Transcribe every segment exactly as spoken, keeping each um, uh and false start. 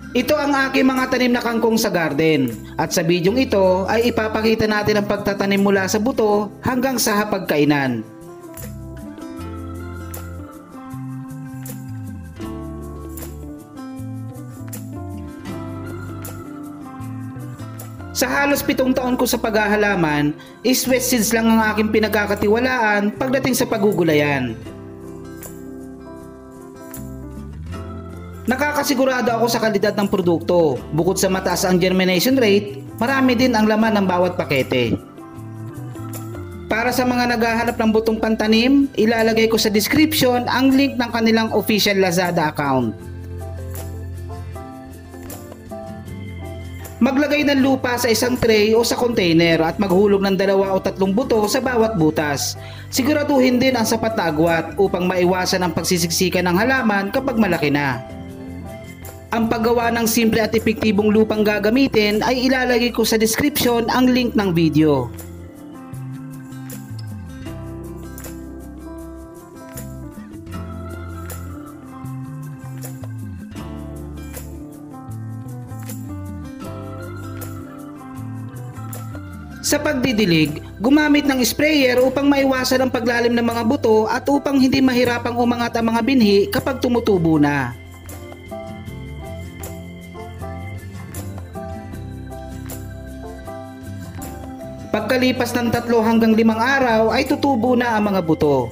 Ito ang aking mga tanim na kangkong sa garden, at sa bidyong ito ay ipapakita natin ang pagtatanim mula sa buto hanggang sa hapagkainan. Sa halos pitong taon ko sa paghahalaman, is West Seeds lang ang aking pinagkakatiwalaan pagdating sa pagugulayan. Nakakasigurado ako sa kalidad ng produkto. Bukod sa mataas ang germination rate, marami din ang laman ng bawat pakete. Para sa mga naghahanap ng butong pantanim, ilalagay ko sa description ang link ng kanilang official Lazada account. Maglagay ng lupa sa isang tray o sa container at maghulog ng dalawa o tatlong buto sa bawat butas. Siguraduhin din ang sapat na agwat upang maiwasan ang pagsisiksikan ng halaman kapag malaki na. Ang paggawa ng simple at epektibong lupang gagamitin ay ilalagay ko sa description ang link ng video. Sa pagdidilig, gumamit ng sprayer upang maiwasan ang paglalim ng mga buto at upang hindi mahirapang umangat ang mga binhi kapag tumutubo na. Pagkalipas ng tatlo hanggang limang araw ay tutubo na ang mga buto.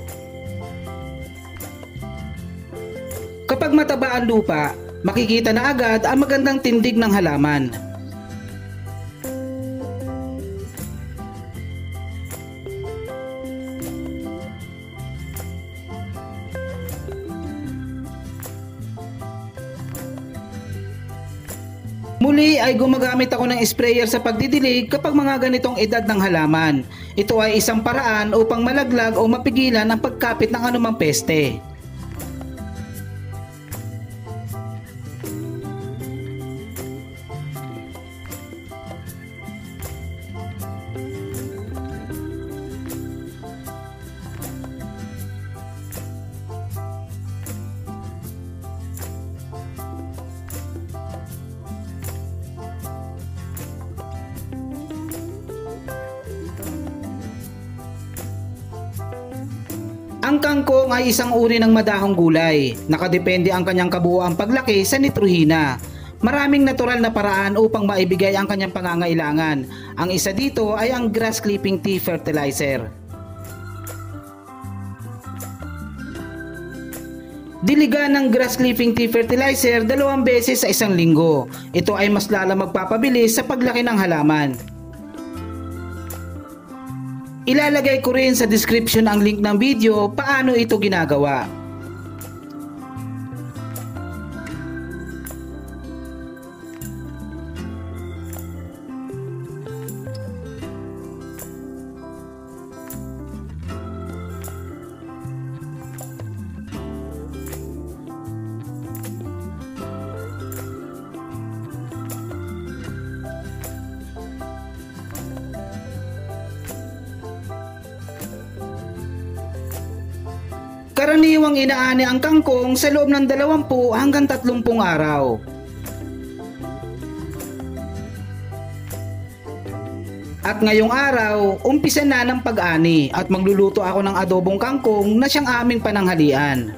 Kapag mataba ang lupa, makikita na agad ang magandang tindig ng halaman. Muli ay gumagamit ako ng sprayer sa pagdidilig kapag mga ganitong edad ng halaman. Ito ay isang paraan upang malaglag o mapigilan ang pagkapit ng anumang peste. Ang kangkong ay isang uri ng madahong gulay. Nakadepende ang kanyang kabuuang paglaki sa nitrohina. Maraming natural na paraan upang maibigay ang kanyang pangangailangan. Ang isa dito ay ang grass clipping tea fertilizer. Diligan ng grass clipping tea fertilizer dalawang beses sa isang linggo. Ito ay mas lalo magpapabilis sa paglaki ng halaman. Ilalagay ko rin sa description ang link ng video paano ito ginagawa. Karaniwang inaani ang kangkong sa loob ng dalawampu hanggang tatlumpung araw. At ngayong araw, umpisa na ng pag-ani at magluluto ako ng adobong kangkong na siyang aming pananghalian.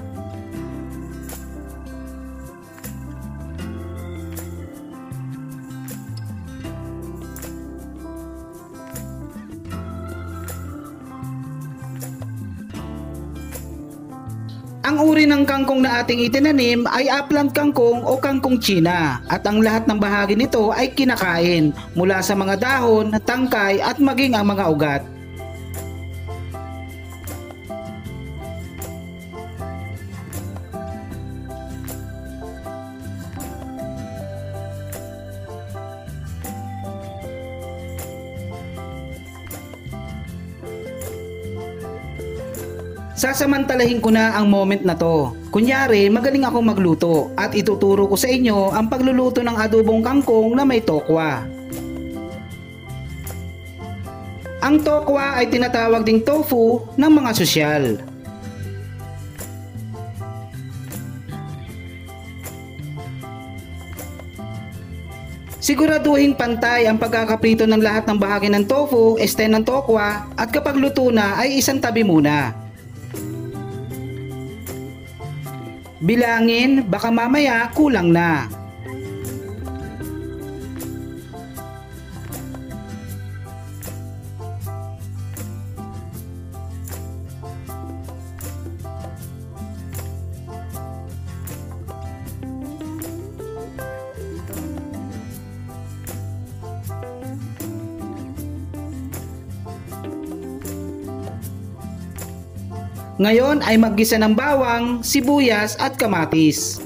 Ang uri ng kangkong na ating itinanim ay upland kangkong o kangkong China at ang lahat ng bahagi nito ay kinakain mula sa mga dahon, tangkay at maging ang mga ugat. Sasamantalahin ko na ang moment na to. Kunyari, magaling ako magluto at ituturo ko sa inyo ang pagluluto ng adobong kangkong na may tokwa. Ang tokwa ay tinatawag ding tofu ng mga sosyal. Siguraduhin pantay ang pagkakaprito ng lahat ng bahagi ng tofu, este ng tokwa, at kapag luto na ay isang tabi muna. Bilangin, baka mamaya kulang na. Ngayon ay maggisa ng bawang, sibuyas at kamatis.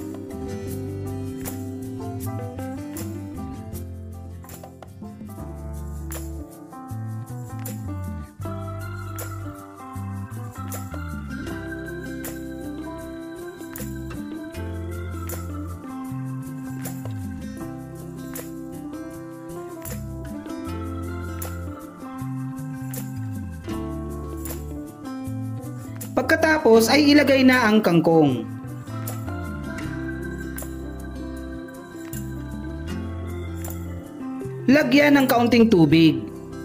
Pagkatapos ay ilagay na ang kangkong. Lagyan ng kaunting tubig.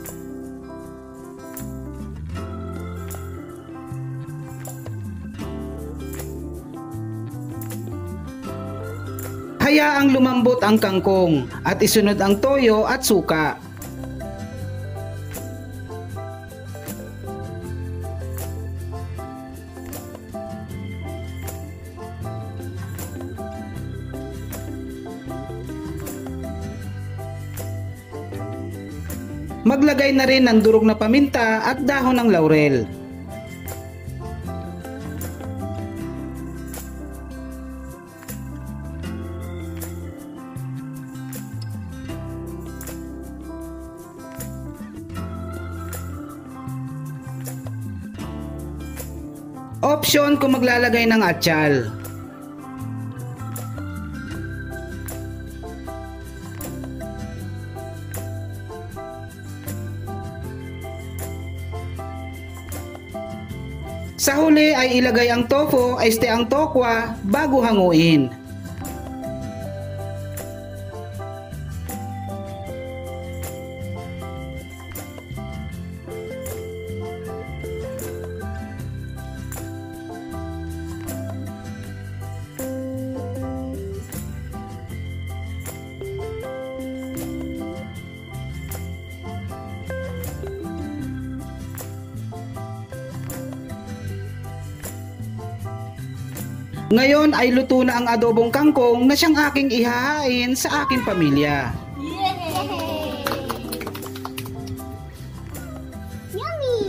Hayaang lumambot ang kangkong at isunod ang toyo at suka. Maglagay na rin ng durog na paminta at dahon ng laurel. Option kung maglalagay ng atsal. Sa huli ay ilagay ang tofu, este ang tokwa bago hanguin. Ngayon ay luto na ang adobong kangkong na siyang aking ihahain sa aking pamilya. Yay! Yummy!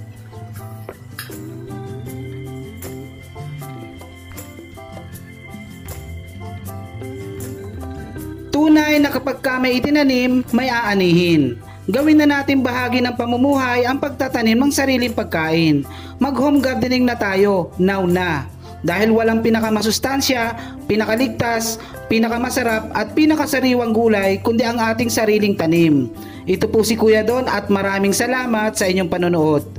Tunay na kapag ka may itinanim, may aanihin. Gawin na natin bahagi ng pamumuhay ang pagtatanim ng sariling pagkain. Mag-home gardening na tayo, now na. Dahil walang pinakamasustansya, pinakaligtas, pinakamasarap at pinakasariwang gulay kundi ang ating sariling tanim. Ito po si Kuya Don at maraming salamat sa inyong panonood.